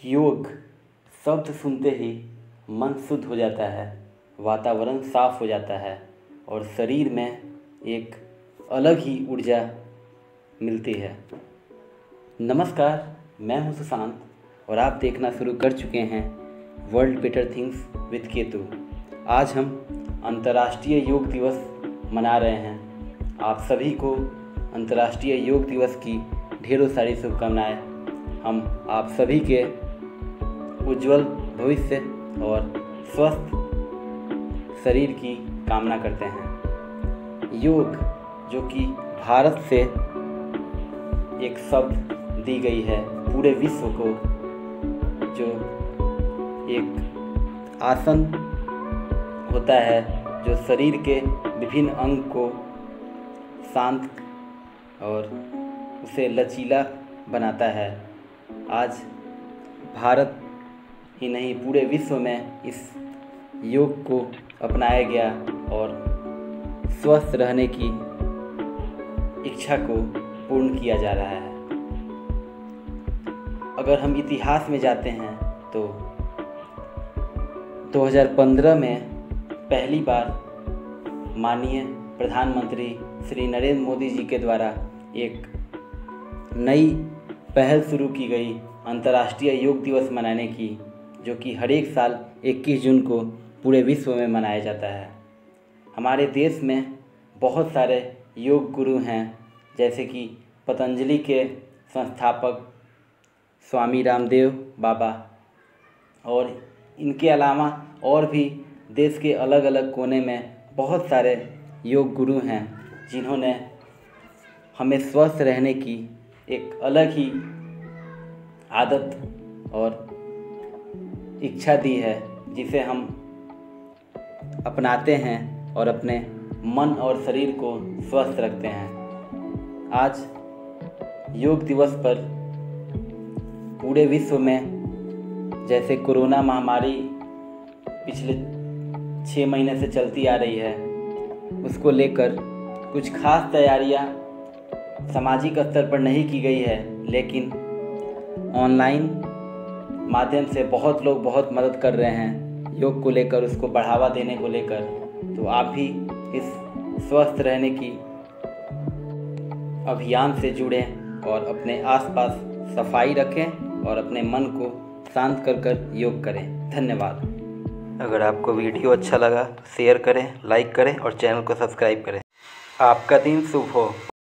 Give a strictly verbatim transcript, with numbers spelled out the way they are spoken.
योग शब्द सुनते ही मन शुद्ध हो जाता है, वातावरण साफ हो जाता है और शरीर में एक अलग ही ऊर्जा मिलती है। नमस्कार, मैं हूं सुशांत और आप देखना शुरू कर चुके हैं world better things with Ketu. आज हम अंतर्राष्ट्रीय योग दिवस मना रहे हैं। आप सभी को अंतर्राष्ट्रीय योग दिवस की ढेरों सारी शुभकामनाएं। हम आप सभी के उज्जवल भविष्य और स्वस्थ शरीर की कामना करते हैं। योग जो कि भारत से एक शब्द दी गई है पूरे विश्व को, जो एक आसन होता है जो शरीर के विभिन्न अंग को शांत और उसे लचीला बनाता है। आज भारत ही नहीं पूरे विश्व में इस योग को अपनाया गया और स्वस्थ रहने की इच्छा को पूर्ण किया जा रहा है। अगर हम इतिहास में जाते हैं तो दो हज़ार पंद्रह में पहली बार माननीय प्रधानमंत्री श्री नरेंद्र मोदी जी के द्वारा एक नई पहल शुरू की गई अंतर्राष्ट्रीय योग दिवस मनाने की, जो कि हर एक साल इक्कीस जून को पूरे विश्व में मनाया जाता है। हमारे देश में बहुत सारे योग गुरु हैं, जैसे कि पतंजलि के संस्थापक स्वामी रामदेव बाबा, और इनके अलावा और भी देश के अलग अलग कोने में बहुत सारे योग गुरु हैं जिन्होंने हमें स्वस्थ रहने की एक अलग ही आदत और इच्छा दी है, जिसे हम अपनाते हैं और अपने मन और शरीर को स्वस्थ रखते हैं। आज योग दिवस पर पूरे विश्व में जैसे कोरोना महामारी पिछले छः महीने से चलती आ रही है, उसको लेकर कुछ खास तैयारियां सामाजिक स्तर पर नहीं की गई है, लेकिन ऑनलाइन माध्यम से बहुत लोग बहुत मदद कर रहे हैं योग को लेकर, उसको बढ़ावा देने को लेकर। तो आप भी इस स्वस्थ रहने की अभियान से जुड़ें और अपने आसपास सफाई रखें और अपने मन को शांत कर कर योग करें। धन्यवाद। अगर आपको वीडियो अच्छा लगा तो शेयर करें, लाइक करें और चैनल को सब्सक्राइब करें। आपका दिन शुभ हो।